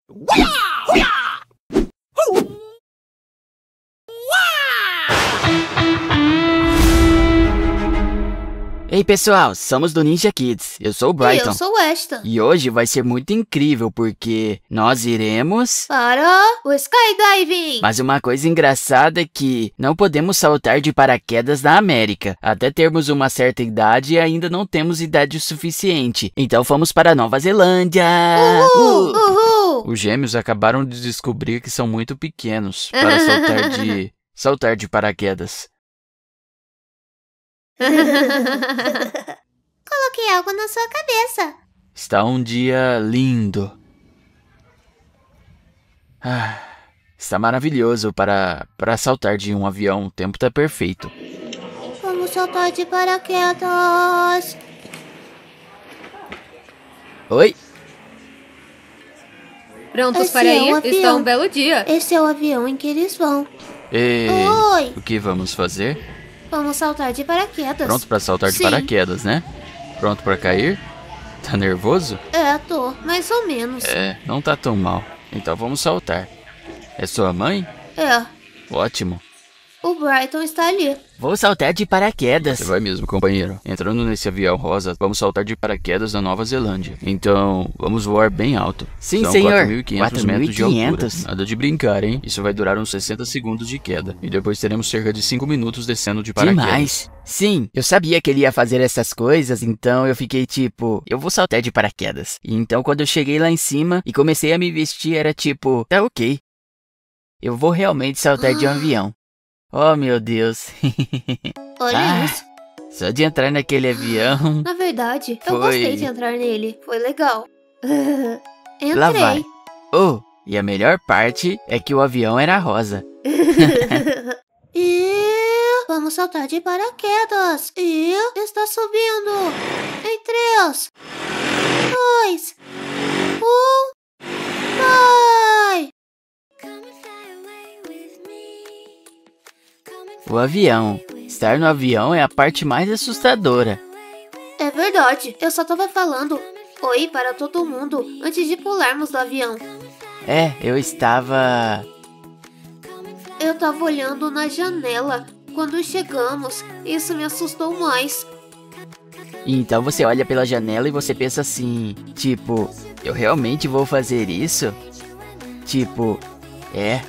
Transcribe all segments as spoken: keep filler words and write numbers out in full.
Ei pessoal, somos do Ninja Kids, eu sou o Brighton. E eu sou o Ashton. E hoje vai ser muito incrível porque nós iremos... para o skydiving! Mas uma coisa engraçada é que não podemos saltar de paraquedas na América. Até termos uma certa idade e ainda não temos idade o suficiente. Então fomos para Nova Zelândia! Uhul! Uh! Uhul! Os gêmeos acabaram de descobrir que são muito pequenos para saltar de, saltar de paraquedas. Coloquei algo na sua cabeça. Está um dia lindo. Ah, está maravilhoso para, para saltar de um avião. O tempo está perfeito. Vamos saltar de paraquedas. Oi? Prontos Esse para é o ir? avião. Está um belo dia. Esse é o avião em que eles vão. Ei, Oi! o que vamos fazer? Vamos saltar de paraquedas. Pronto para saltar de Sim. paraquedas, né? Pronto para cair? Tá nervoso? É, tô, mais ou menos. É, não tá tão mal. Então vamos saltar. É sua mãe? É, Ótimo. o Brighton está ali. Vou saltar de paraquedas. Você vai mesmo, companheiro. Entrando nesse avião rosa, vamos saltar de paraquedas na Nova Zelândia. Então, vamos voar bem alto. Sim, São senhor. quatro mil e quinhentos metros de altura. quatrocentos. Nada de brincar, hein? Isso vai durar uns sessenta segundos de queda. E depois teremos cerca de cinco minutos descendo de paraquedas. Demais. Sim, eu sabia que ele ia fazer essas coisas, então eu fiquei tipo, eu vou saltar de paraquedas. E então quando eu cheguei lá em cima e comecei a me vestir, era tipo, tá ok. Eu vou realmente saltar de um avião. Oh, meu Deus. Olha Ah. isso. Só de entrar naquele avião. Na verdade, eu Foi. gostei de entrar nele. Foi legal. Entrei. Lá vai. Oh, e a melhor parte é que o avião era rosa. E vamos saltar de paraquedas. E está subindo. Em três, dois, um, vai! O avião. Estar no avião é a parte mais assustadora. É verdade, eu só tava falando oi para todo mundo antes de pularmos do avião. É, eu estava... Eu tava olhando na janela quando chegamos. Isso me assustou mais. E então você olha pela janela e você pensa assim, tipo, eu realmente vou fazer isso? Tipo, é.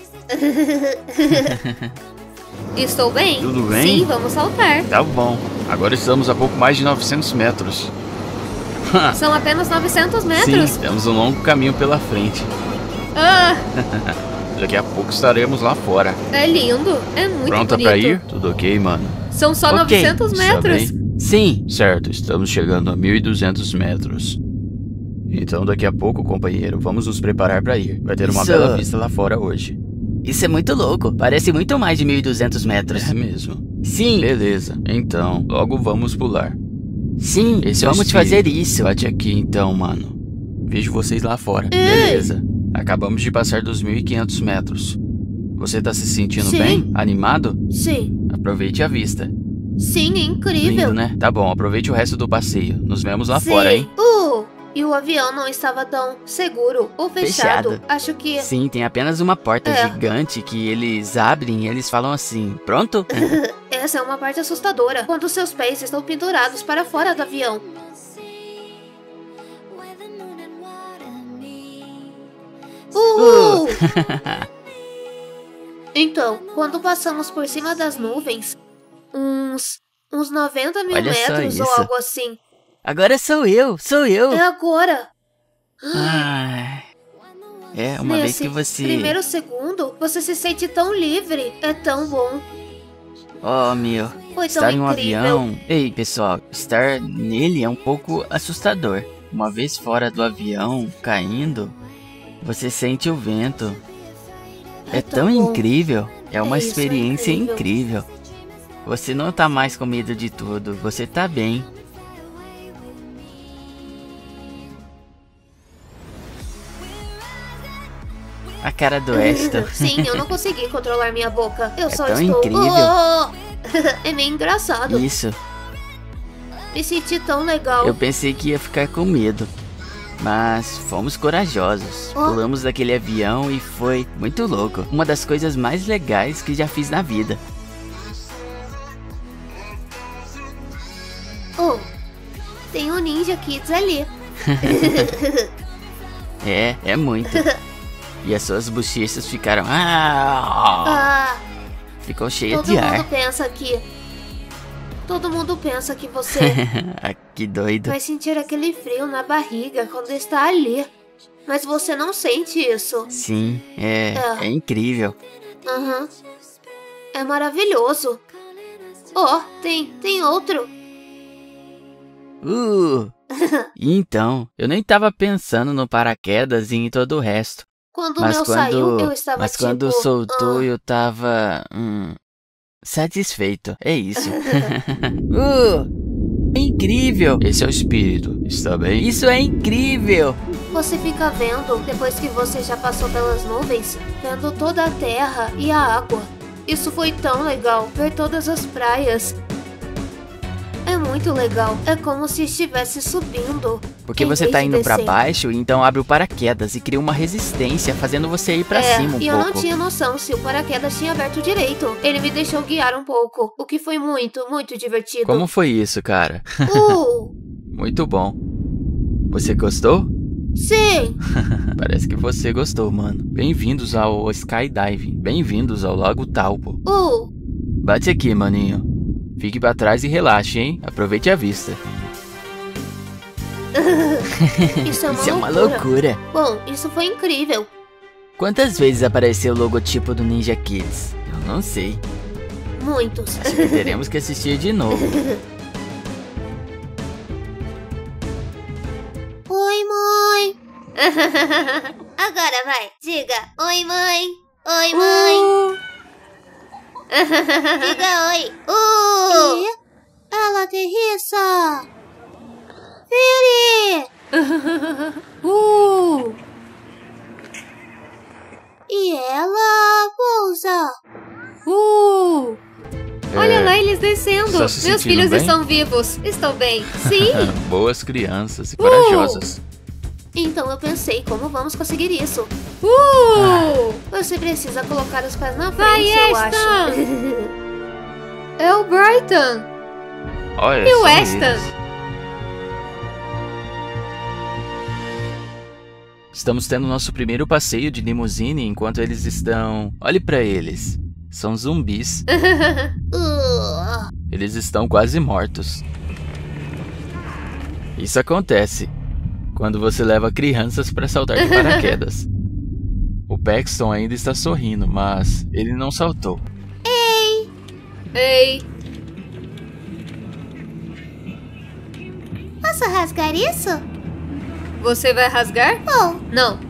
Estou bem? Tudo bem? Sim, vamos saltar. Tá bom. Agora estamos a pouco mais de novecentos metros. São apenas novecentos metros? Sim, temos um longo caminho pela frente. Ah, Daqui a pouco estaremos lá fora. é lindo. É muito Pronta bonito. pra ir? Tudo ok, mano? São só Ok, novecentos está metros. bem? Sim. Certo, estamos chegando a mil e duzentos metros. Então daqui a pouco, companheiro, vamos nos preparar pra ir. Vai ter uma Isso. bela vista lá fora hoje. Isso é muito louco. Parece muito mais de mil e duzentos metros. É mesmo. Sim, Beleza, então, logo vamos pular. sim, Esse é o vamos espírito. fazer isso. Bate aqui então, mano. Vejo vocês lá fora. Ei. Beleza. Acabamos de passar dos mil e quinhentos metros. Você tá se sentindo Sim. bem? Animado? Sim, Aproveite a vista. sim, é incrível. Lindo, né? Tá bom, aproveite o resto do passeio. Nos vemos lá Sim. fora, hein? Uh, e o avião não estava tão seguro ou fechado. Fechado. Acho que... Sim, tem apenas uma porta É. gigante que eles abrem e eles falam assim, pronto? Essa é uma parte assustadora, quando seus pés estão pendurados para fora do avião. Uhul! Então, quando passamos por cima das nuvens, uns, uns noventa mil Olha só metros ou isso. algo assim. Agora sou eu, sou eu. É agora. Ai. É, uma vez Nesse que você... primeiro segundo, você se sente tão livre. É tão bom. Oh, meu. Foi tão Estar em um incrível. avião... Ei, pessoal, estar nele é um pouco assustador. Uma vez fora do avião, caindo, você sente o vento. É, É tão tão bom. incrível. É uma É isso, é experiência incrível. incrível. Você não tá mais com medo de tudo, você tá bem. A cara do Ashton. Sim, eu não consegui controlar minha boca. Eu É só tão estou... incrível. Oh! É meio engraçado. Isso. Me senti tão legal. Eu pensei que ia ficar com medo. Mas fomos corajosos. Oh. Pulamos daquele avião e foi muito louco. Uma das coisas mais legais que já fiz na vida. Oh, tem um Ninja Kids ali. É, é muito. E as suas bochechas ficaram... Ah! Ah, Ficou cheia todo de mundo ar. pensa que... Todo mundo pensa que você Ah, que doido. vai sentir aquele frio na barriga quando está ali. Mas você não sente isso. Sim, é, É. é incrível. Aham. É maravilhoso. Oh, tem, tem outro. Uh! Então, eu nem tava pensando no paraquedas e em todo o resto. Quando o Mas meu quando, saiu, eu estava mas tipo... quando soltou, ah. eu tava hum, satisfeito. É isso. uh! É incrível. Esse é o espírito, está bem? Isso é incrível. Você fica vendo, depois que você já passou pelas nuvens, vendo toda a terra e a água. Isso foi tão legal, ver todas as praias. É muito legal, é como se estivesse subindo. Porque em você vez tá de indo pra descer. baixo, então abre o paraquedas e cria uma resistência, fazendo você ir pra é, cima um e eu pouco. não tinha noção se o paraquedas tinha aberto direito. Ele me deixou guiar um pouco, o que foi muito, muito divertido. Como foi isso, cara? Uh, Muito bom. Você gostou? sim! Parece que você gostou, mano. Bem-vindos ao skydiving. Bem-vindos ao Lago Taupo. Uh, Bate aqui, maninho. Fique pra trás e relaxe, hein? Aproveite a vista. isso é uma Isso é uma loucura. loucura. Bom, isso foi incrível. Quantas vezes apareceu o logotipo do Ninja Kids? Eu não sei. Muitos. Acho que teremos que assistir de novo. Oi, mãe. Agora vai, diga. Oi, mãe. Oi, mãe. Diga oi. Uh. E ela aterrissa. Vire. uh. E ela pousa. Uh! Olha É, lá eles descendo. está se Meus sentindo filhos bem? estão vivos. Estou bem. Sim. Boas crianças e corajosas. Então eu pensei, como vamos conseguir isso? Uh! Você precisa colocar os pés na frente, Vai, eu Ashton. acho. É o Brighton. Olha, E o são Ashton? eles. Estamos tendo nosso primeiro passeio de limusine enquanto eles estão... Olhe pra eles. São zumbis. Uh. Eles estão quase mortos. Isso acontece quando você leva crianças pra saltar de paraquedas. O Paxton ainda está sorrindo, mas ele não saltou. Ei. Posso rasgar isso? Você vai rasgar? Bom. Não.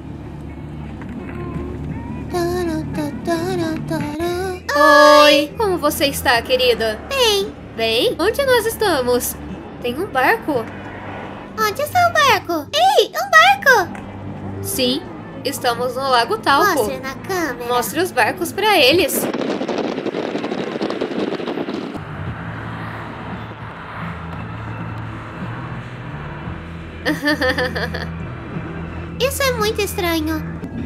Oi. Como você está, querida? Bem, Bem? Onde nós estamos? Tem um barco. onde está o barco? Ei, um barco! Sim. Estamos no Lago Taupo. Mostre na câmera. Mostre os barcos pra eles. Isso é muito estranho.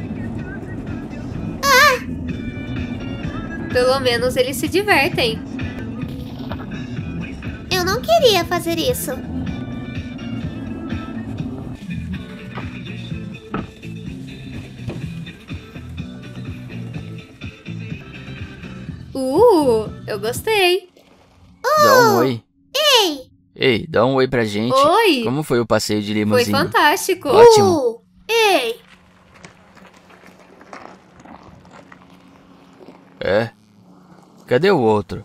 Pelo menos eles se divertem. Eu não queria fazer isso. Uh, eu gostei. Dá um oi. Ei! Ei, dá um oi pra gente. Oi. Como foi o passeio de Foi limusine? fantástico. Ótimo. Uh, ei! É? Cadê o outro?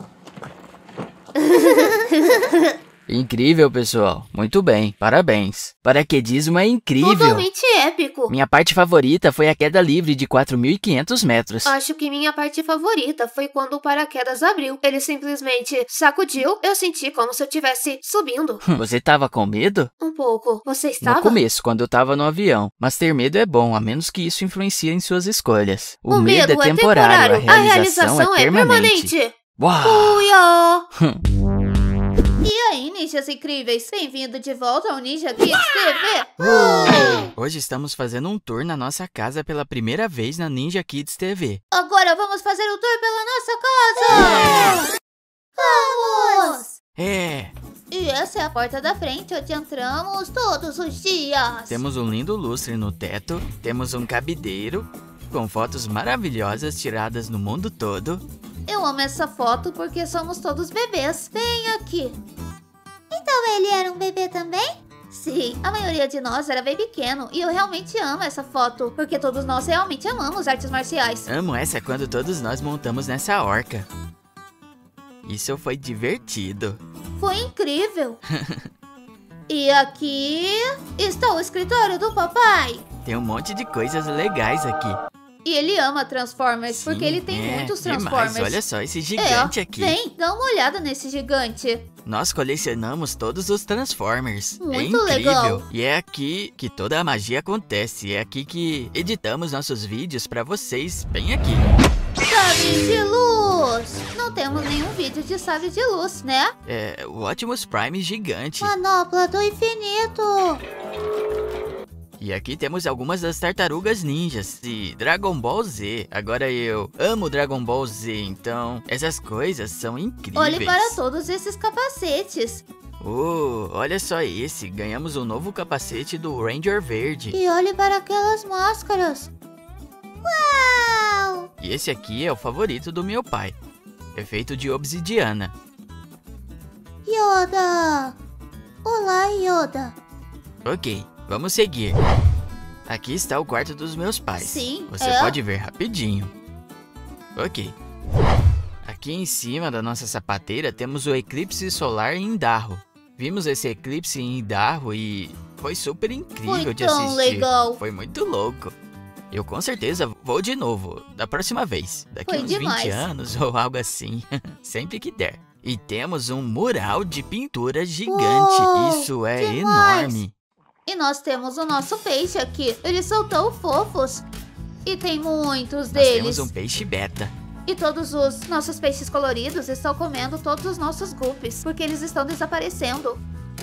Incrível, pessoal. Muito bem. Parabéns. Paraquedismo é incrível. Totalmente épico. Minha parte favorita foi a queda livre de quatro mil e quinhentos metros. Acho que minha parte favorita foi quando o paraquedas abriu. Ele simplesmente sacudiu. Eu senti como se eu estivesse subindo. Você tava com medo? Um pouco. Você estava? No começo, quando eu tava no avião. Mas ter medo é bom, a menos que isso influencie em suas escolhas. O, O medo, é temporário, A realização é permanente. permanente. Uau! Uia! E aí, ninjas incríveis? Bem-vindo de volta ao Ninja Kids T V! Uh! Hoje estamos fazendo um tour na nossa casa pela primeira vez na Ninja Kids T V. Agora vamos fazer um tour pela nossa casa! Vamos! É! E essa é a porta da frente onde entramos todos os dias. Temos um lindo lustre no teto, temos um cabideiro com fotos maravilhosas tiradas no mundo todo. Eu amo essa foto porque somos todos bebês. Bem aqui. Então ele era um bebê também? Sim, a maioria de nós era bem pequeno e eu realmente amo essa foto, porque todos nós realmente amamos artes marciais. Amo essa quando todos nós montamos nessa orca. Isso foi divertido. Foi incrível. E aqui está o escritório do papai. Tem um monte de coisas legais aqui. E ele ama Transformers, Sim, porque ele tem é, muitos demais. Transformers. Olha só esse gigante é, aqui. Vem, dá uma olhada nesse gigante. Nós colecionamos todos os Transformers. Muito é incrível. legal. E é aqui que toda a magia acontece. É aqui que editamos nossos vídeos pra vocês, bem aqui. Sabres de luz! Não temos nenhum vídeo de sabre de luz, né? É o Optimus Prime gigante. Manopla do infinito! E aqui temos algumas das tartarugas ninjas de Dragon Ball Z. Agora eu amo Dragon Ball Z, então essas coisas são incríveis. Olhe para todos esses capacetes. Oh, olha só esse. Ganhamos um novo capacete do Ranger Verde. E olhe para aquelas máscaras. Uau! E esse aqui é o favorito do meu pai. É feito de obsidiana. Yoda! Olá, Yoda. Ok, vamos seguir. Aqui está o quarto dos meus pais. Sim, Você é? pode ver rapidinho. Ok. Aqui em cima da nossa sapateira temos o eclipse solar em Indarro. Vimos esse eclipse em Indarro e foi super incrível Foi de tão assistir. legal. Foi muito louco. Eu com certeza vou de novo, da próxima vez. Daqui Foi uns demais. vinte anos ou algo assim. Sempre que der. E temos um mural de pintura gigante. Uou, Isso é demais. enorme. E nós temos o nosso peixe aqui. Eles são tão fofos. E tem muitos Nós deles. temos um peixe beta. E todos os nossos peixes coloridos estão comendo todos os nossos guppies, porque eles estão desaparecendo.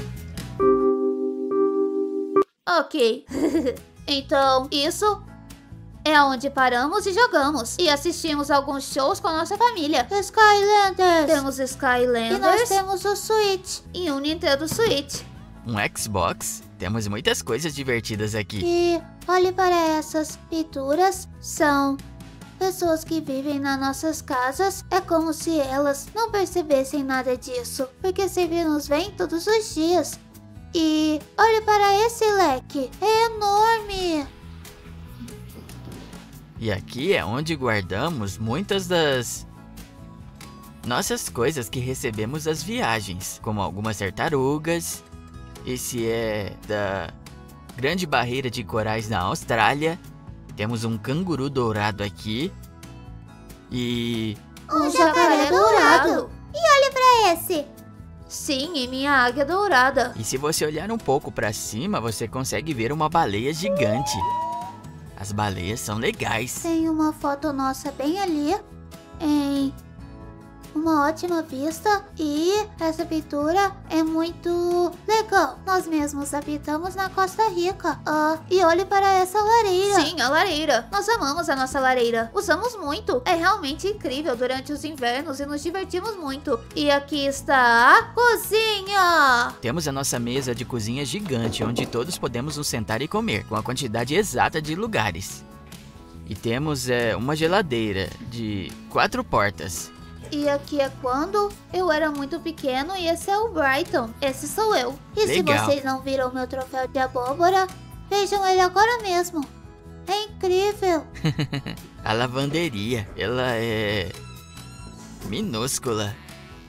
Ok. Então, isso é onde paramos e jogamos. E assistimos alguns shows com a nossa família. Skylanders. Temos Skylanders. E nós temos o Switch. E um Nintendo Switch. Um Xbox. Temos muitas coisas divertidas aqui. E olhe para essas pinturas. São pessoas que vivem nas nossas casas. É como se elas não percebessem nada disso, porque sempre nos veem todos os dias. E olhe para esse leque. É enorme. E aqui é onde guardamos muitas das nossas coisas que recebemos das viagens, como algumas tartarugas. Esse é da Grande Barreira de Corais na Austrália. Temos um canguru dourado aqui. E Um jacaré dourado. E olhe para esse. Sim, e minha águia dourada. E se você olhar um pouco pra cima, você consegue ver uma baleia gigante. As baleias são legais. Tem uma foto nossa bem ali, em uma ótima vista, e essa pintura é muito legal. Nós mesmos habitamos na Costa Rica. Ah, e olhe para essa lareira. Sim, a lareira. Nós amamos a nossa lareira. Usamos muito. É realmente incrível durante os invernos e nos divertimos muito. E aqui está a cozinha. Temos a nossa mesa de cozinha gigante, onde todos podemos nos sentar e comer, com a quantidade exata de lugares. E temos é, uma geladeira de quatro portas. E aqui é quando eu era muito pequeno e esse é o Brighton. Esse sou eu. E Legal. se vocês não viram meu troféu de abóbora, vejam ele agora mesmo. É incrível. A lavanderia, ela é minúscula.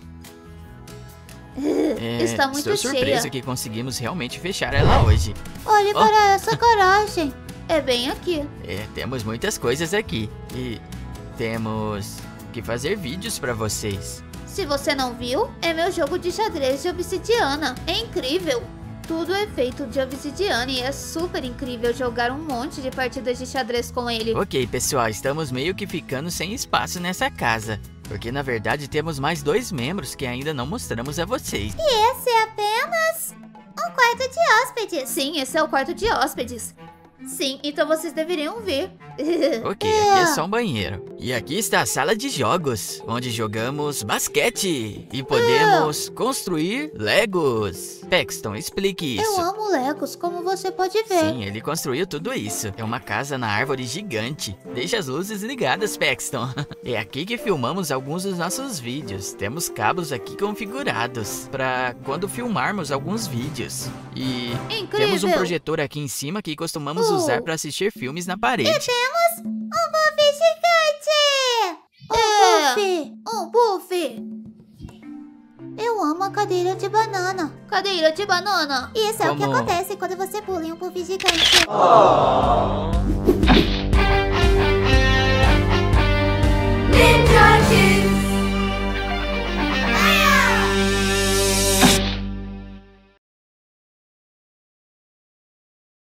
É, Está muito estou surpreso cheia. que conseguimos realmente fechar ela hoje. Olhe Oh. para essa garagem. É bem aqui. É, temos muitas coisas aqui. E temos que fazer vídeos pra vocês. Se você não viu, é meu jogo de xadrez de obsidiana. É incrível. Tudo é feito de obsidiana e é super incrível jogar um monte de partidas de xadrez com ele. Ok, pessoal, estamos meio que ficando sem espaço nessa casa. Porque na verdade temos mais dois membros que ainda não mostramos a vocês. E esse é apenas um quarto de hóspedes. Sim, esse é o quarto de hóspedes. Sim, então vocês deveriam ver. Ok, aqui é só um banheiro. E aqui está a sala de jogos, onde jogamos basquete e podemos construir Legos. Paxton, explique isso. Eu amo Legos, como você pode ver. Sim, ele construiu tudo isso. É uma casa na árvore gigante. Deixa as luzes ligadas, Paxton. É aqui que filmamos alguns dos nossos vídeos. Temos cabos aqui configurados para quando filmarmos alguns vídeos. E Incrível. temos um projetor aqui em cima que costumamos Uh. usar para assistir filmes na parede. Temos um buffet gigante. Um É. buffet. Um buffet. Eu amo a cadeira de banana. Cadeira de banana. Isso é o que Como- acontece quando você pula em um buffet gigante.